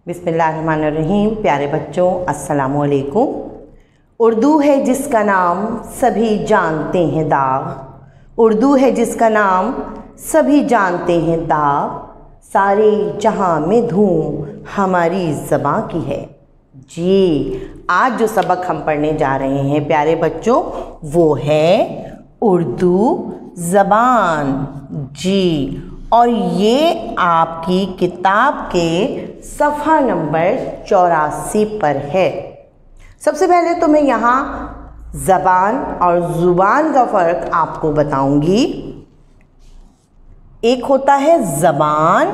बिस्मिल्लाहिर्रहमानिर्रहीम। प्यारे बच्चों, अस्सलामु अलैकुम। उर्दू है जिसका नाम सभी जानते हैं दाग, उर्दू है जिसका नाम सभी जानते हैं दाग, सारे जहां में धूम हमारी ज़बां की है। जी, आज जो सबक हम पढ़ने जा रहे हैं प्यारे बच्चों, वो है उर्दू ज़बान। जी, और ये आपकी किताब के सफ़ा नंबर 84 पर है। सबसे पहले तो मैं यहाँ ज़बान और ज़ुबान का फ़र्क आपको बताऊंगी। एक होता है ज़बान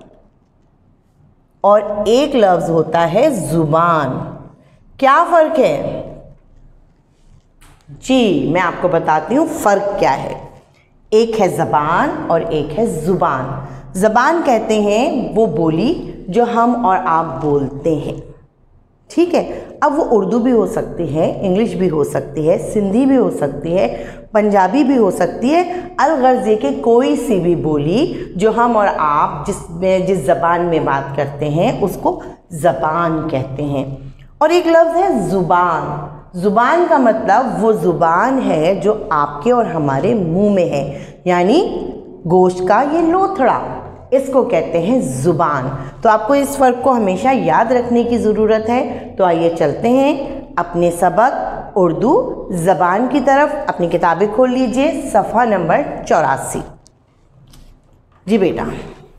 और एक लफ्ज़ होता है ज़ुबान। क्या फ़र्क है? जी, मैं आपको बताती हूँ फ़र्क क्या है। एक है ज़बान और एक है ज़ुबान। ज़बान कहते हैं वो बोली जो हम और आप बोलते हैं, ठीक है। अब वो उर्दू भी हो सकती है, इंग्लिश भी हो सकती है, सिंधी भी हो सकती है, पंजाबी भी हो सकती है, अलगर्ज़ ये कि कोई सी भी बोली जो हम और आप जिस ज़बान में बात करते हैं उसको ज़बान कहते हैं। और एक लफ्ज़ है ज़ुबान। ज़ुबान का मतलब वो ज़ुबान है जो आपके और हमारे मुंह में है, यानी गोश्त का ये लोथड़ा, इसको कहते हैं ज़ुबान। तो आपको इस फ़र्क को हमेशा याद रखने की ज़रूरत है। तो आइए चलते हैं अपने सबक उर्दू ज़बान की तरफ। अपनी किताबें खोल लीजिए, सफ़ा नंबर 84। जी बेटा,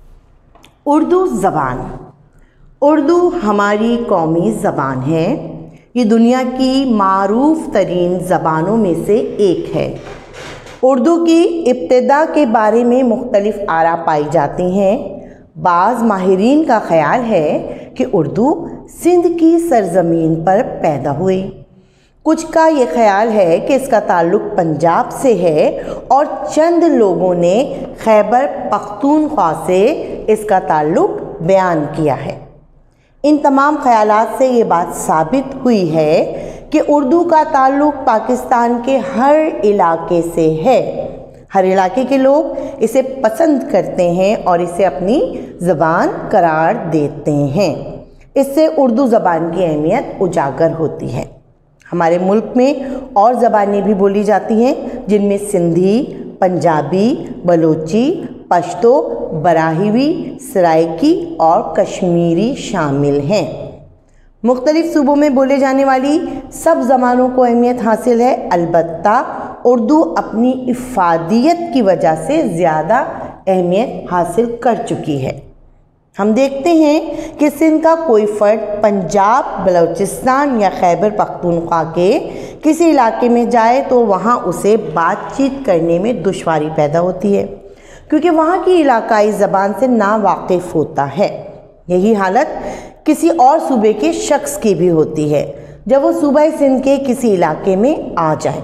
उर्दू ज़बान। उर्दू हमारी कौमी ज़बान है। ये दुनिया की मारूफ तरीन ज़बानों में से एक है। उर्दू की इब्तिदा के बारे में मुख्तलिफ आरा पाई जाती हैं। बाज़ माहिरीन का ख़याल है कि उर्दू सिंध की सरज़मीन पर पैदा हुई। कुछ का ये ख़याल है कि इसका ताल्लुक़ पंजाब से है और चंद लोगों ने खैबर पख्तूनख्वा से इसका ताल्लुक़ बयान किया है। इन तमाम ख़यालात से ये बात साबित हुई है कि उर्दू का ताल्लुक़ पाकिस्तान के हर इलाके से है। हर इलाके के लोग इसे पसंद करते हैं और इसे अपनी ज़बान करार देते हैं। इससे उर्दू ज़बान की अहमियत उजागर होती है। हमारे मुल्क में और ज़बानें भी बोली जाती हैं, जिनमें सिंधी, पंजाबी, बलोची, पश्तो, बराहिवी, सराइकी और कश्मीरी शामिल हैं। मुख्तलिफ़ सूबों में बोले जाने वाली सब ज़बानों को अहमियत हासिल है, अलबत्ता उर्दू अपनी इफ़ादियत की वजह से ज़्यादा अहमियत हासिल कर चुकी है। हम देखते हैं कि सिंध का कोई फ़र्द पंजाब, बलूचिस्तान या खैबर पख्तूनख्वा के किसी इलाके में जाए तो वहाँ उसे बातचीत करने में दुश्वारी पैदा होती है, क्योंकि वहाँ की इलाकाई ज़बान से नावाकिफ़ होता है। यही हालत किसी और सूबे के शख्स की भी होती है। जब वो सूबा सिंध के किसी इलाके में आ जाए,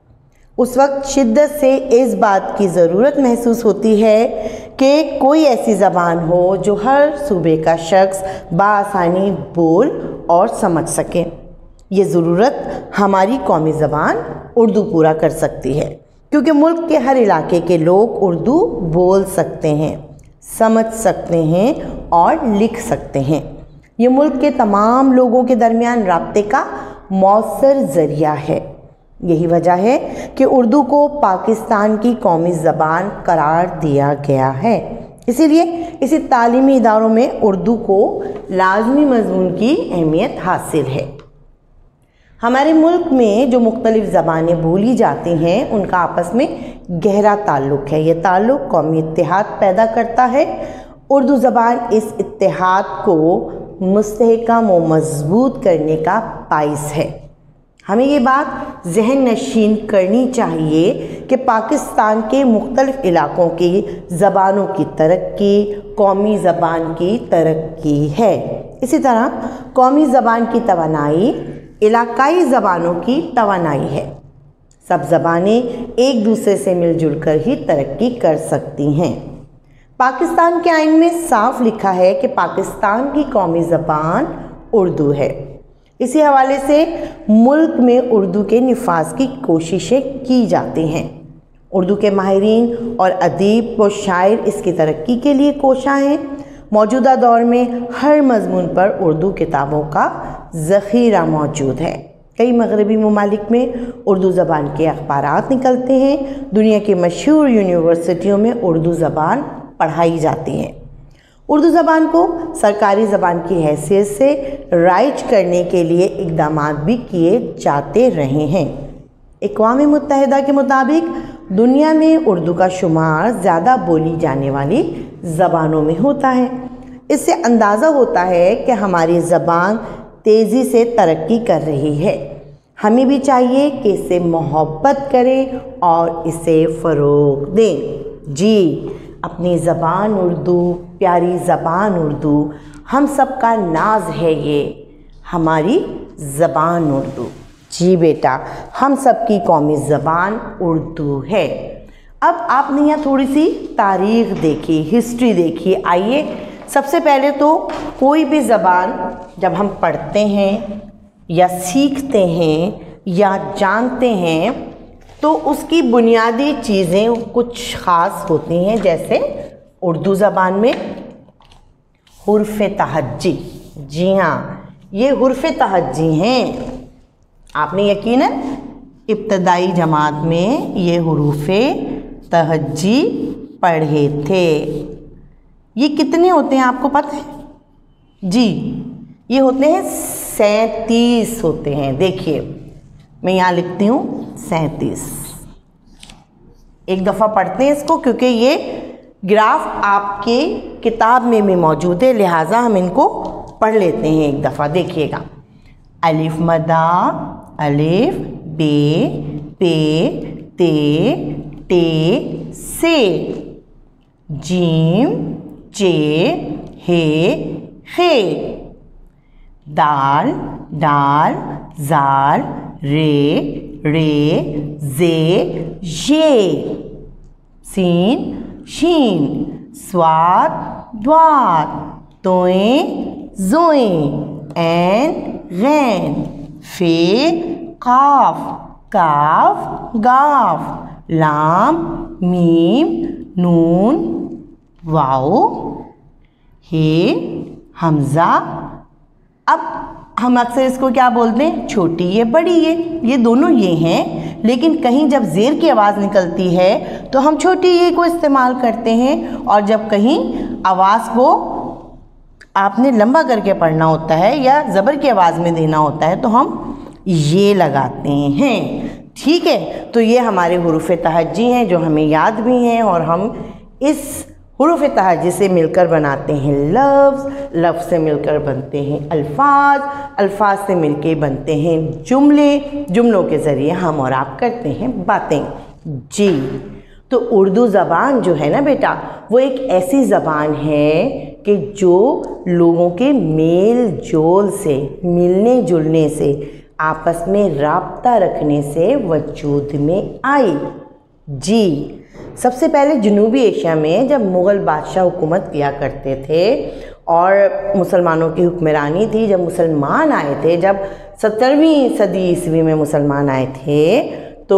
उस वक्त शिद्दत से इस बात की ज़रूरत महसूस होती है कि कोई ऐसी ज़बान हो जो हर सूबे का शख्स बआसानी बोल और समझ सके। ये ज़रूरत हमारी कौमी ज़बान उर्दू पूरा कर सकती है, क्योंकि मुल्क के हर इलाके के लोग उर्दू बोल सकते हैं, समझ सकते हैं और लिख सकते हैं। ये मुल्क के तमाम लोगों के दरमियान राब्ते का मौसर ज़रिया है। यही वजह है कि उर्दू को पाकिस्तान की कौमी ज़बान करार दिया गया है। इसीलिए इसी तालीमी इदारों में उर्दू को लाजमी मज़मून की अहमियत हासिल है। हमारे मुल्क में जो मुख्तलिफ़ ज़बानें बोली जाती हैं उनका आपस में गहरा ताल्लुक़ है। ये ताल्लुक़ कौमी इत्तेहाद पैदा करता है। उर्दू ज़बान इस इत्तेहाद को मुस्तहकम व मज़बूत करने का बाइस है। हमें ये बात ज़हन नशीन करनी चाहिए कि पाकिस्तान के मुख्तलिफ़ इलाक़ों की ज़बानों की तरक्की कौमी ज़बान की तरक्की है। इसी तरह कौमी ज़बान की तवानाई इलाकाई ज़बानों की तवानाई है। सब ज़बानें एक दूसरे से मिलजुल कर ही तरक्की कर सकती हैं। पाकिस्तान के आइन में साफ लिखा है कि पाकिस्तान की कौमी ज़बान उर्दू है। इसी हवाले से मुल्क में उर्दू के निफाज की कोशिशें की जाती हैं। उर्दू के माहिरीन और अदीब व शायर इसकी तरक्की के लिए कोशा हैं। موجودہ دور میں ہر مضمون پر اردو کتابوں کا ذخیرہ موجود ہے۔ کئی مغربی ممالک میں اردو زبان کے اخبارات نکلتے ہیں۔ دنیا کے مشہور یونیورسٹیوں میں اردو زبان پڑھائی جاتی ہے۔ اردو زبان کو سرکاری زبان کی حیثیت سے رائج کرنے کے لیے اقدامات بھی کیے جاتے رہے ہیں۔ اقوام متحدہ کے مطابق دنیا میں اردو کا شمار زیادہ بولی جانے والی زبانوں میں ہوتا ہے۔ اس سے اندازہ ہوتا ہے کہ ہماری زبان تیزی سے ترقی کر رہی ہے۔ ہمیں بھی چاہیے کہ اس سے محبت کریں اور اسے فروغ دیں۔ جی، اپنی زبان اردو، پیاری زبان اردو، ہم سب کا ناز ہے یہ ہماری زبان اردو۔ جی بیٹا، ہم سب کی قومی زبان اردو ہے۔ اب آپ نے یہاں تھوڑی سی تاریخ دیکھی، ہسٹری دیکھی۔ آئیے، سب سے پہلے تو کوئی بھی زبان جب ہم پڑھتے ہیں یا سیکھتے ہیں یا جانتے ہیں تو اس کی بنیادی چیزیں کچھ خاص ہوتی ہیں، جیسے اردو زبان میں حروف تہجی۔ جی ہاں، یہ حروف تہجی ہیں۔ آپ نے یقیناً ابتدائی جماعت میں یہ حروف تہجی پڑھے تھے۔ یہ کتنے ہوتے ہیں آپ کو پتہ ہے؟ جی، یہ ہوتے ہیں 37 ہوتے ہیں۔ دیکھیے میں یہاں لکھتی ہوں 37۔ ایک دفعہ پڑھتے ہیں اس کو، کیونکہ یہ گراف آپ کے کتاب میں بھی موجود ہے، لہٰذا ہم ان کو پڑھ لیتے ہیں ایک دفعہ۔ دیکھیے گا، الف مدہ، الف بے پے تے ٹے سے، جیم چے ہے خے، دال ڈال زال رے رے زے یہ، سین شین، صاد ضاد، توئیں زوئیں، عین غین، فے قاف، کاف گاف، لام میم نون واو، ہے حمزہ۔ اب ہم اکثر اس کو کیا بولتے ہیں؟ چھوٹی یہ بڑی یہ دونوں یہ ہیں، لیکن کہیں جب زیر کی آواز نکلتی ہے تو ہم چھوٹی یہ کو استعمال کرتے ہیں، اور جب کہیں آواز کو آپ نے لمبا کر کے پڑھنا ہوتا ہے یا زبر کی آواز میں دینا ہوتا ہے تو ہم یہ لگاتے ہیں۔ ٹھیک ہے، تو یہ ہمارے حروف تہجی ہیں جو ہمیں یاد بھی ہیں، اور ہم اس حروف تہجی سے مل کر بناتے ہیں لفظ، لفظ سے مل کر بنتے ہیں الفاظ، الفاظ سے مل کے بنتے ہیں جملے، جملوں کے ذریعے ہم اور آپ کرتے ہیں باتیں۔ جی، تو اردو زبان جو ہے نا بیٹا، وہ ایک ایسی زبان ہے کہ جو لوگوں کے میل جول سے، ملنے جلنے سے، آپس میں رابطہ رکھنے سے وجود میں آئی۔ جی، سب سے پہلے جنوبی ایشیا میں جب مغل بادشاہ حکومت کیا کرتے تھے اور مسلمانوں کی حکمرانی تھی، جب مسلمان آئے تھے، جب 17ویں صدی عیسوی میں مسلمان آئے تھے تو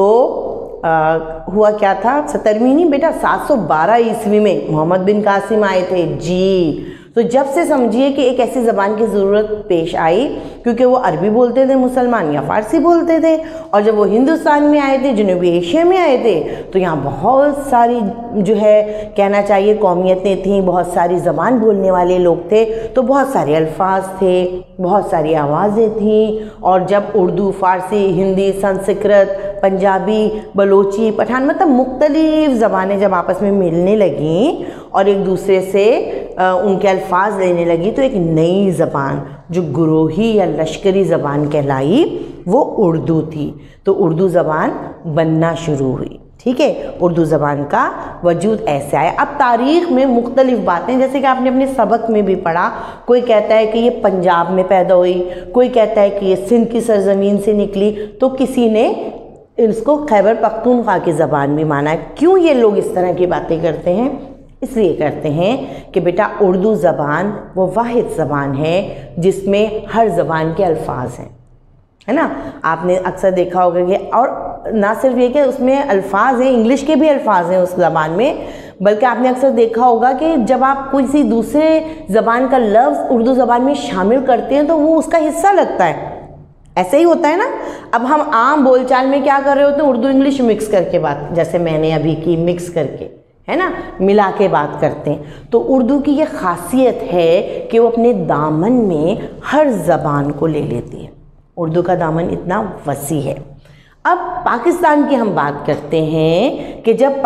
ہوا کیا تھا؟ 17ویں نہیں بیٹا، 712 عیسوی میں محمد بن قاسم آئے تھے۔ جی، تو جب سے سمجھیے کہ ایک ایسی زبان کی ضرورت پیش آئی، کیونکہ وہ عربی بولتے تھے مسلمان یا فارسی بولتے تھے، اور جب وہ ہندوستان میں آئے تھے، جنوبی ایشیا میں آئے تھے، تو یہاں بہت ساری جو ہے کہنا چاہیے قومیتیں تھیں، بہت ساری زبان بولنے والے لوگ تھے، تو بہت سارے الفاظ تھے، بہت ساری آوازیں تھیں، اور جب اردو، فارسی، ہندی، سنسکرت، پنجابی، بلوچی، پٹھان، مطلب مختلف زبانیں جب آپس میں ملنے لگیں اور ایک دوسرے سے ان کے الفاظ لینے لگی، تو ایک نئی زبان جو گروہی یا لشکری زبان کہلائی وہ اردو تھی۔ تو اردو زبان بننا شروع ہوئی۔ ٹھیک ہے، اردو زبان کا وجود ایسے آیا۔ اب تاریخ میں مختلف باتیں، جیسے کہ آپ نے اپنے سبق میں بھی پڑھا، کوئی کہتا ہے کہ یہ پنجاب میں پیدا ہوئی، کوئی کہتا ہے کہ یہ سندھ کی سرزمین سے نکلی، تو کسی نے اس کو خیبر پختونخوا کی زبان بھی مانا ہے۔ کیوں یہ لوگ اس طرح کی باتیں کرتے ہیں؟ اس لیے کرتے ہیں کہ بیٹا اردو زبان وہ واحد زبان ہے جس میں ہر زبان کے الفاظ ہیں، ہے نا؟ آپ نے اکثر دیکھا ہوگا کہ، اور نہ صرف یہ کہ اس میں الفاظ ہیں، انگلش کے بھی الفاظ ہیں اس زبان میں، बल्कि आपने अक्सर देखा होगा कि जब आप किसी दूसरे ज़बान का लफ्ज़ उर्दू ज़बान में शामिल करते हैं तो वो उसका हिस्सा लगता है। ऐसे ही होता है ना। अब हम आम बोलचाल में क्या कर रहे होते हैं, उर्दू इंग्लिश मिक्स करके बात, जैसे मैंने अभी की, मिक्स करके, है ना, मिला के बात करते हैं। तो उर्दू की ये खासियत है कि वो अपने दामन में हर ज़बान को ले लेती है। उर्दू का दामन इतना वसी है। अब पाकिस्तान की हम बात करते हैं कि जब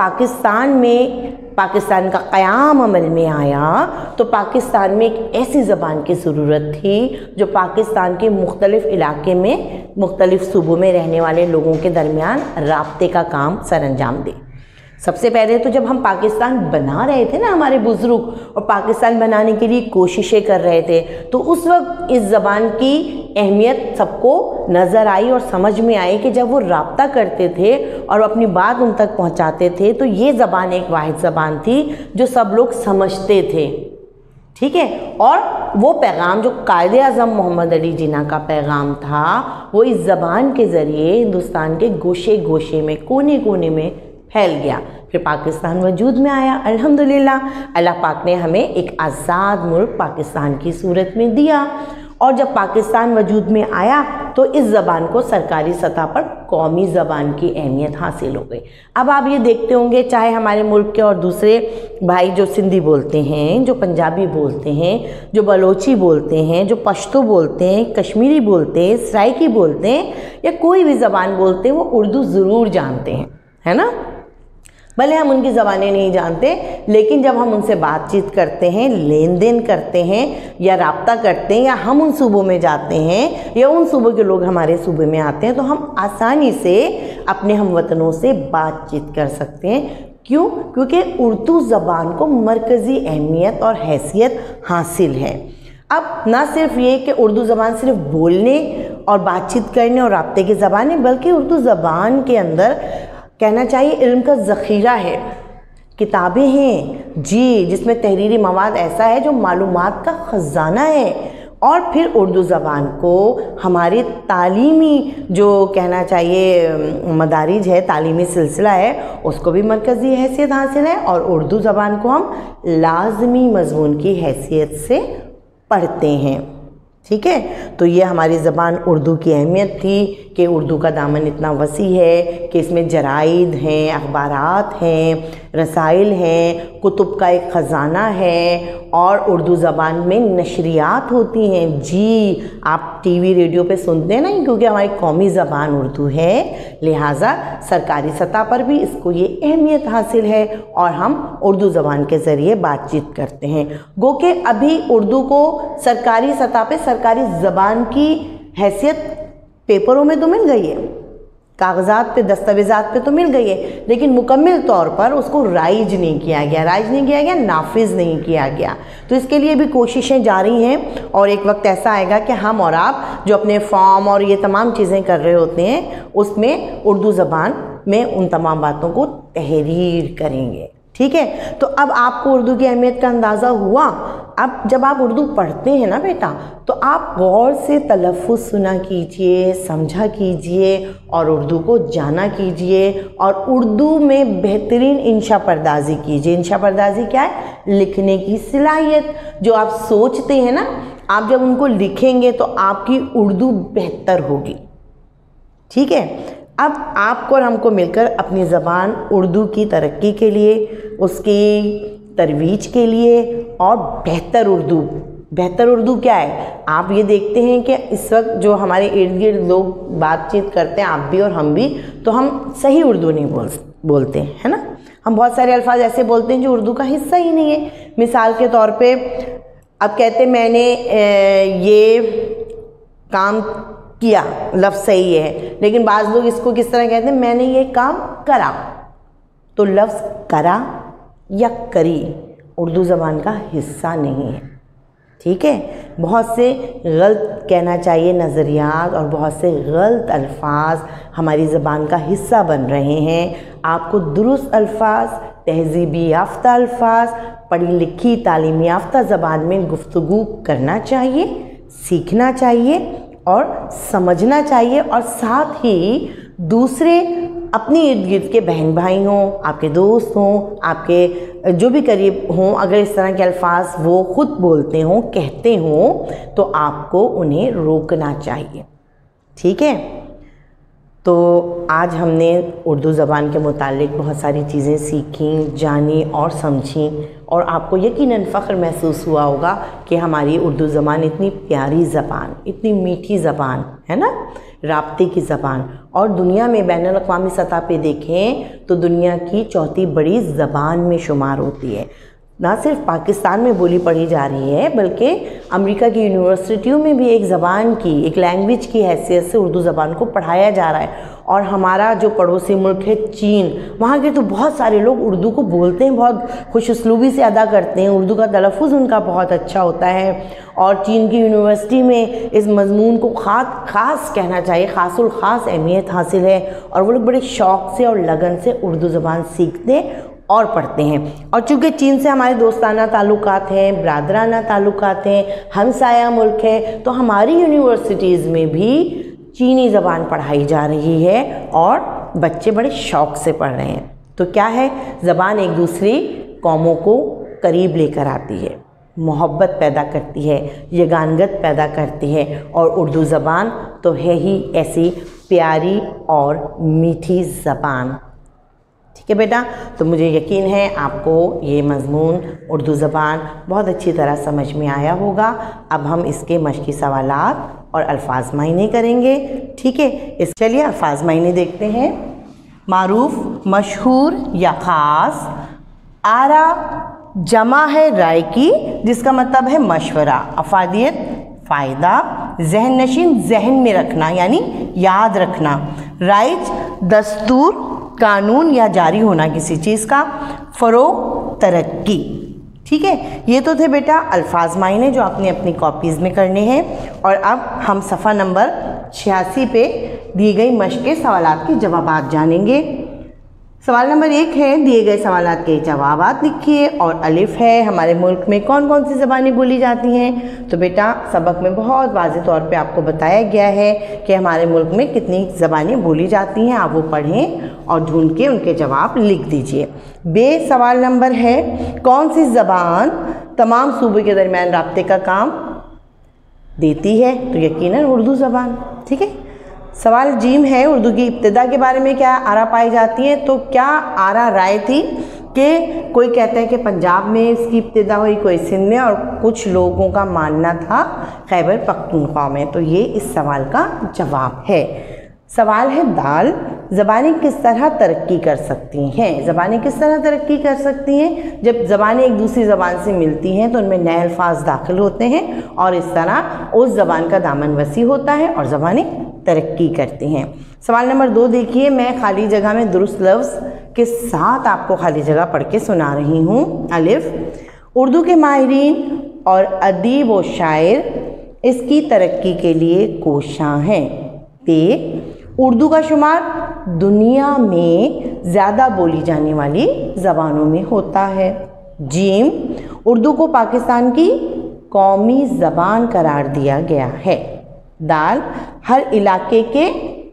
पाकिस्तान का क़याम अमल में आया तो पाकिस्तान में एक ऐसी ज़बान की ज़रूरत थी जो पाकिस्तान के मुख्तलिफ़ इलाके में, मुख्तलिफ़ सूबों में रहने वाले लोगों के दरमियान राब्ते का काम सरअंजाम दे। सबसे पहले तो जब हम पाकिस्तान बना रहे थे ना, हमारे बुज़ुर्ग, और पाकिस्तान बनाने के लिए कोशिशें कर रहे थे, तो उस वक्त इस ज़बान की अहमियत सबको नज़र आई और समझ में आई कि जब वो राब्ता करते थे और अपनी बात उन तक पहुंचाते थे तो ये ज़बान एक वाहिद ज़बान थी जो सब लोग समझते थे। ठीक है, और वो पैगाम जो कायदे आज़म मोहम्मद अली जिन्ना का पैगाम था वो इस ज़बान के ज़रिए हिंदुस्तान के गोशे गोशे में, कोने कोने में फैल गया। फिर पाकिस्तान वजूद में आया। अल्हम्दुलिल्लाह, अल्लाह पाक ने हमें एक आज़ाद मुल्क पाकिस्तान की सूरत में दिया, और जब पाकिस्तान वजूद में आया तो इस ज़बान को सरकारी सतह पर कौमी ज़बान की अहमियत हासिल हो गई। अब आप ये देखते होंगे, चाहे हमारे मुल्क के और दूसरे भाई जो सिंधी बोलते हैं, जो पंजाबी बोलते हैं, जो बलोची बोलते हैं, जो पश्तो बोलते हैं, कश्मीरी बोलते हैं, सराइकी बोलते हैं, या कोई भी ज़बान बोलते हैं, वो उर्दू ज़रूर जानते हैं, है ना। भले हम उनकी ज़बानें नहीं जानते, लेकिन जब हम उनसे बातचीत करते हैं, लेन देन करते हैं या राब्ता करते हैं, या हम उन सूबों में जाते हैं या उन सूबों के लोग हमारे सूबे में आते हैं, तो हम आसानी से अपने हमवतनों से बातचीत कर सकते हैं। क्यों? क्योंकि उर्दू ज़बान को मरकज़ी अहमियत और हैसियत हासिल है। अब ना सिर्फ ये कि उर्दू ज़बान सिर्फ बोलने और बातचीत करने और राब्ते की ज़बान है, बल्कि उर्दू ज़बान के अंदर कहना चाहिए इल्म का ज़ख़ीरा है, किताबें हैं जी, जिसमें तहरीरी मवाद ऐसा है जो मालूमात का ख़ज़ाना है। और फिर उर्दू ज़बान को हमारी तालीमी जो कहना चाहिए मदारिज है, तालीमी सिलसिला है, उसको भी मरकज़ी हैसियत हासिल है, और उर्दू ज़बान को हम लाज़मी मज़मून की हैसियत से पढ़ते हैं। ठीक है, तो ये हमारी ज़बान उर्दू की अहमियत थी कि उर्दू का दामन इतना वसी है कि इसमें जराइद हैं, अखबारात हैं, रसाइल हैं, कुतुब का एक ख़ज़ाना है, और उर्दू ज़बान में नशरियात होती हैं जी। आप टीवी रेडियो पे सुनते हैं ना, क्योंकि हमारी कौमी ज़बान उर्दू है, लिहाजा सरकारी सतह पर भी इसको ये अहमियत हासिल है और हम उर्दू ज़बान के ज़रिए बातचीत करते हैं। गो कि अभी उर्दू को सरकारी सतह पे सरकारी ज़बान की हैसियत पेपरों में तो मिल गई है, कागज़ात पे, दस्तावेज़ात पे तो मिल गई है, लेकिन मुकम्मल तौर पर उसको राइज नहीं किया गया, नाफिज नहीं किया गया। तो इसके लिए भी कोशिशें जारी हैं, और एक वक्त ऐसा आएगा कि हम और आप जो अपने फॉर्म और ये तमाम चीज़ें कर रहे होते हैं, उसमें उर्दू ज़बान में उन तमाम बातों को तहरीर करेंगे। ठीक है, तो अब आपको उर्दू की अहमियत का अंदाज़ा हुआ। अब जब आप उर्दू पढ़ते हैं ना बेटा, तो आप गौर से तलफ़्फ़ुज़ सुना कीजिए, समझा कीजिए, और उर्दू को जाना कीजिए, और उर्दू में बेहतरीन इंशा पर्दाजी कीजिए। इंशा पर्दाजी क्या है? लिखने की सलाहियत। जो आप सोचते हैं ना, आप जब उनको लिखेंगे तो आपकी उर्दू बेहतर होगी। ठीक है, अब आपको और हमको मिलकर अपनी ज़बान उर्दू की तरक्की के लिए, उसकी तरवीज के लिए, और बेहतर उर्दू क्या है? आप ये देखते हैं कि इस वक्त जो हमारे इर्द गिर्द लोग बातचीत करते हैं, आप भी और हम भी, तो हम सही उर्दू नहीं बोलते, है ना। हम बहुत सारे अल्फाज ऐसे बोलते हैं जो उर्दू का हिस्सा ही नहीं है। मिसाल के तौर पे अब कहते मैंने ये काम किया, लफ्ज़ सही है, लेकिन बाज़ लोग इसको किस तरह कहते हैं, मैंने ये काम करा। तो लफ्ज़ करा या करी उर्दू ज़बान का हिस्सा नहीं है। ठीक है, बहुत से गलत कहना चाहिए नज़रियात और बहुत से गलत अल्फाज हमारी ज़बान का हिस्सा बन रहे हैं। आपको दुरुस्त अल्फाज, तहज़ीबी याफ्ता अल्फाज, पढ़ी लिखी तालीमी याफ्ता ज़बान में गुफ्तगू करना चाहिए, सीखना चाहिए और समझना चाहिए, और साथ ही दूसरे اپنے ارد گرد کے بہن بھائی ہوں، آپ کے دوست ہوں، آپ کے جو بھی قریب ہوں، اگر اس طرح کے الفاظ وہ خود بولتے ہوں، کہتے ہوں، تو آپ کو انہیں روکنا چاہیے، ٹھیک ہے؟ تو آج ہم نے اردو زبان کے متعلق بہت ساری چیزیں سیکھیں، جانی اور سمجھیں، اور آپ کو یقیناً فخر محسوس ہوا ہوگا کہ ہماری اردو زبان اتنی پیاری زبان، اتنی میٹھی زبان ہے نا، رابطے کی زبان، اور دنیا میں بین الاقوامی سطح پہ دیکھیں تو دنیا کی چوتھی بڑی زبان میں شمار ہوتی ہے۔ نہ صرف پاکستان میں بولی پڑھی جا رہی ہے بلکہ امریکہ کی یونیورسٹیوں میں بھی ایک زبان کی، ایک لینگویج کی حیثیت سے اردو زبان کو پڑھایا جا رہا ہے۔ اور ہمارا جو پڑوسی ملک ہے چین، وہاں کے تو بہت سارے لوگ اردو کو بولتے ہیں، بہت خوش اسلوبی سے ادا کرتے ہیں، اردو کا تلفظ ان کا بہت اچھا ہوتا ہے، اور چین کی یونیورسٹی میں اس مضمون کو خاص کہنا چاہیے، خاص الخاص اہمیت حاصل ہے، اور وہ لوگ بڑے شوق سے اور لگن سے اردو زبان سیکھتے اور پڑھتے ہیں۔ اور چونکہ چین سے ہمارے دوستانہ تعلقات ہیں، برادرانہ تعلقات ہیں، ہمسایہ ملک ہے، تو ہماری یونیورسٹیز میں بھی چینی زبان پڑھائی جا رہی ہے اور بچے بڑے شوق سے پڑھ رہے ہیں۔ تو کیا ہے، زبان ایک دوسری قوموں کو قریب لے کر آتی ہے، محبت پیدا کرتی ہے، یگانگت پیدا کرتی ہے، اور اردو زبان تو ہے ہی ایسی پیاری اور میٹھی زبان، ٹھیک ہے بیٹا؟ تو مجھے یقین ہے آپ کو یہ مضمون اردو زبان بہت اچھی طرح سمجھ میں آیا ہوگا۔ اب ہم اس کے مشقی سوالات اور الفاظ معنی کریں گے، ٹھیک ہے؟ چلیے الفاظ معنی دیکھتے ہیں۔ معروف، مشہور یا خاص۔ آرا جمع ہے رائے کی، جس کا مطلب ہے مشورہ، افادیت، فائدہ۔ ذہن نشین، ذہن میں رکھنا یعنی یاد رکھنا۔ رائج، دستور، قانون یا جاری ہونا کسی چیز کا۔ فروغ، ترقی، ٹھیک ہے؟ یہ تو تھے بیٹا الفاظ معنی جو آپ نے اپنی کاپیز میں کرنے ہیں، اور اب ہم صفحہ نمبر 86 پہ دی گئی مشق کے سوالات کے جوابات جانیں گے۔ سوال نمبر 1 ہے، دیے گئے سوالات کے جوابات لکھیے، اور الف ہے ہمارے ملک میں کون کون سی زبانیں بولی جاتی ہیں؟ تو بیٹا سبق میں بہت واضح طور پہ آپ کو بتایا گیا ہے کہ ہمارے ملک میں کتنی زبانیں بولی جاتی ہیں، آپ وہ پڑھیں اور ڈھونڈ کے ان کے جواب لکھ دیجئے۔ بے سوال نمبر ہے، کون سی زبان تمام صوبے کے درمیان رابطے کا کام دیتی ہے؟ تو یقیناً اردو زبان، ٹھیک ہے؟ سوال جیم ہے، اردو کی ابتدا کے بارے میں کیا آرا پائی جاتی ہے؟ تو کیا آرا رائے تھی کہ کوئی کہتا ہے کہ پنجاب میں اس کی ابتدا ہوئی، کوئی سندھ میں، اور کچھ لوگوں کا ماننا تھا خیبر پختونخوا میں۔ تو یہ اس سوال کا جواب ہے۔ سوال ہے دال، زبانیں کس طرح ترقی کر سکتی ہیں؟ زبانیں کس طرح ترقی کر سکتی ہیں؟ جب زبانیں ایک دوسری زبان سے ملتی ہیں تو ان میں نئے الفاظ داخل ہوتے ہیں، اور اس طرح اس زبان کا دامن وسیع ہوتا ہے اور زبانیں ترقی کرتی ہیں۔ سوال نمبر 2 دیکھیے، میں خالی جگہ میں درست لفظ کے ساتھ آپ کو خالی جگہ پڑھ کے سنا رہی ہوں۔ الف، اردو کے ماہرین اور ادیب و شاعر اس کی ترقی کے لیے کوشاں ہیں۔ ب، اردو کا شمار دنیا میں زیادہ بولی جانے والی زبانوں میں ہوتا ہے۔ جیم، اردو کو پاکستان کی قومی زبان قرار دیا گیا ہے۔ دال، ہر علاقے کے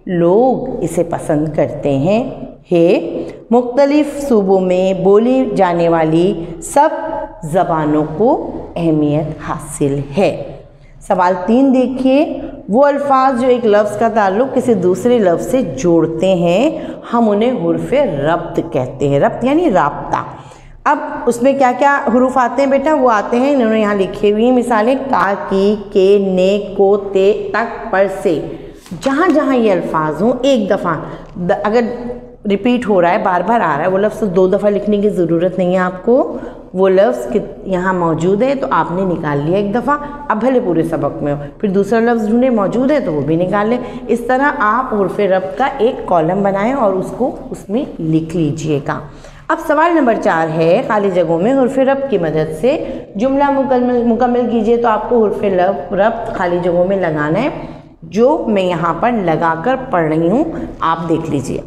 لوگ اسے پسند کرتے ہیں۔ ہے، مختلف صوبوں میں بولی جانے والی سب زبانوں کو اہمیت حاصل ہے۔ سوال 3 دیکھیے، وہ الفاظ جو ایک لفظ کا تعلق کسی دوسرے لفظ سے جوڑتے ہیں ہم انہیں حروف ربط کہتے ہیں۔ ربط یعنی رابطہ۔ اب اس میں کیا کیا حروف آتے ہیں بیٹا؟ وہ آتے ہیں، انہوں نے یہاں لکھے ہوئی مثالیں، کا، کی، کے، نے، کو، تے، تک، پر، سے۔ جہاں جہاں یہ الفاظ ہوں ایک دفعہ اگر ریپیٹ ہو رہا ہے، بار بار آ رہا ہے وہ لفظ، 2 دفعہ لکھنے کی ضرورت نہیں ہے آپ کو۔ وہ لفظ یہاں موجود ہے تو آپ نے نکال لیا ایک دفعہ، اب بھلے پورے سبق میں ہو، پھر دوسرا لفظ ڈھونڈے موجود ہے تو وہ بھی نکال لیں۔ اس طرح آپ حروف ربط کا ایک کالم بنائیں اور اس کو اس میں لکھ لیجئے گا۔ اب سوال نمبر 4 ہے، خالی جگہوں میں حروف ربط کی مدد سے جملہ مکمل کیجئے۔ تو آپ کو حروف ربط خالی جگہوں میں لگانا ہے، جو میں یہاں پر لگا کر پڑھ رہی ہوں، آپ دیکھ لیجئے۔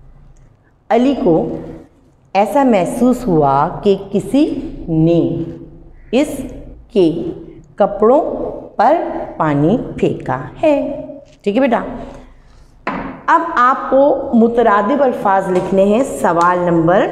علی کو ایسا محسوس ہوا کہ کسی نے اس کے کپڑوں پر پانی پھینکا ہے۔ ٹھیک ہے بیٹا؟ अब आपको मुतरादिफ अल्फाज लिखने हैं सवाल नंबर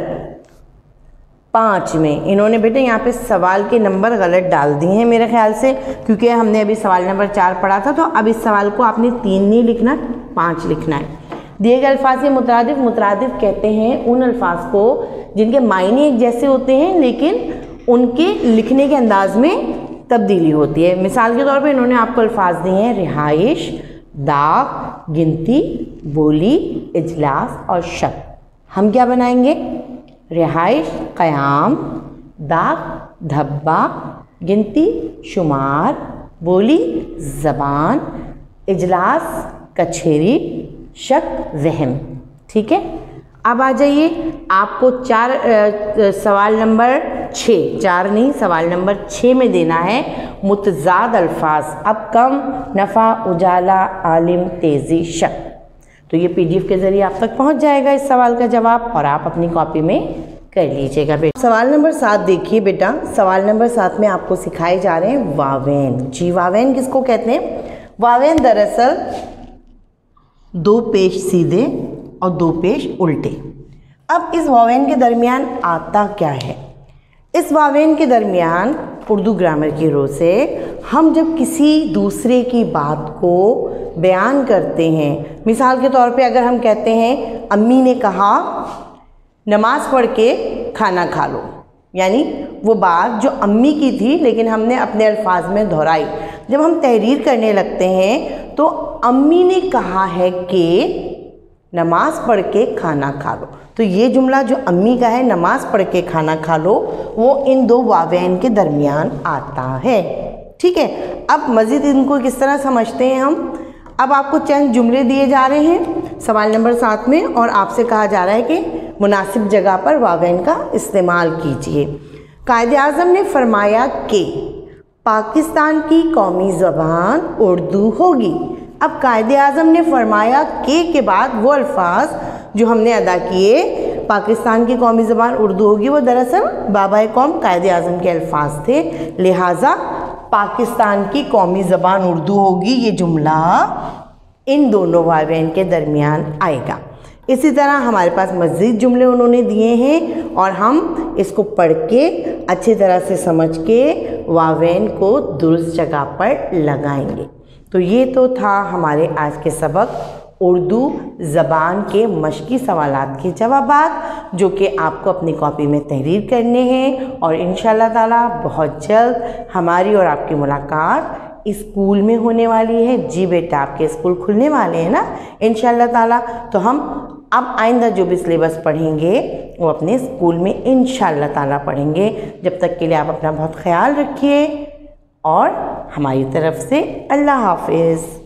5 में। इन्होंने बेटे यहाँ पे सवाल के नंबर गलत डाल दिए हैं मेरे ख्याल से, क्योंकि हमने अभी सवाल नंबर 4 पढ़ा था, तो अब इस सवाल को आपने 3 नहीं लिखना, 5 लिखना है। दिए गए अल्फाज के मुतरादिफ, मुतरादिफ कहते हैं उन अल्फाज को जिनके मायने एक जैसे होते हैं लेकिन उनके लिखने के अंदाज में तब्दीली होती है। मिसाल के तौर पे इन्होंने आपको अल्फाज दिए हैं रिहाइश, दाग, गिनती, बोली, इजलास और शक। हम क्या बनाएंगे? रिहाइश क़याम, दाग धब्बा, गिनती शुमार, बोली ज़बान, इजलास कचहरी, शक ज़हन। ठीक है, अब आ जाइए, आपको सवाल नंबर 6, 4 नहीं, सवाल नंबर 6 में देना है मुतज़ाद अल्फाज। अब कम, नफ़ा, उजाला, आलिम, तेज़ी, शक। तो ये PDF के ज़रिए आप तक पहुंच जाएगा इस सवाल का जवाब, और आप अपनी कॉपी में कर लीजिएगा बेटा। सवाल नंबर 7 देखिए बेटा। सवाल नंबर 7 में आपको सिखाए जा रहे हैं वावेन। जी, वावेन किसको कहते हैं? वावेन दरअसल 2 पेश सीधे और 2 पेश उल्टे। अब इस वावेन के दरमियान आता क्या है? इस वावेन के दरमियान उर्दू ग्रामर की रो से हम जब किसी दूसरे की बात को बयान करते हैं, मिसाल के तौर पे अगर हम कहते हैं अम्मी ने कहा नमाज पढ़ के खाना खा लो, यानी वो बात जो अम्मी की थी लेकिन हमने अपने अल्फाज में दोहराई। जब हम तहरीर करने लगते हैं तो अम्मी ने कहा है कि नमाज पढ़ के खाना खा लो, तो ये जुमला जो अम्मी का है नमाज पढ़ के खाना खा लो, वो इन 2 वावेन के दरमियान आता है। ठीक है, अब मज़ीद इनको किस तरह समझते हैं हम। अब आपको चंद जुमले दिए जा रहे हैं सवाल नंबर 7 में, और आपसे कहा जा रहा है कि मुनासिब जगह पर वावेन का इस्तेमाल कीजिए। कायदे आज़म ने फरमाया कि पाकिस्तान की कौमी ज़बान उर्दू होगी। अब कायदे आज़म ने फरमाया के बाद वो अल्फाज जो हमने अदा किए, पाकिस्तान की कौमी ज़बान उर्दू होगी, वो दरअसल बाबाए कौम कायदे आज़म के अल्फाज थे, लिहाजा पाकिस्तान की कौमी ज़बान उर्दू होगी, ये जुमला इन दोनों वावेन के दरमियान आएगा। इसी तरह हमारे पास मज़ीद जुमले उन्होंने दिए हैं और हम इसको पढ़ के अच्छी तरह से समझ के वावेन को दुरुस्त जगह पर लगाएंगे। तो ये तो था हमारे आज के सबक उर्दू ज़बान के मश्की सवालात के जवाबात, जो कि आपको अपनी कॉपी में तहरीर करने हैं, और इंशाअल्लाह ताला बहुत जल्द हमारी और आपकी मुलाकात स्कूल में होने वाली है। जी बेटा, आपके स्कूल खुलने वाले हैं ना इंशाअल्लाह ताला, तो हम अब आइंदा जो भी सिलेबस पढ़ेंगे वो अपने स्कूल में इंशाअल्लाह ताला पढ़ेंगे। जब तक के लिए आप अपना बहुत ख्याल रखिए, और हमारी तरफ से अल्लाह हाफिज़।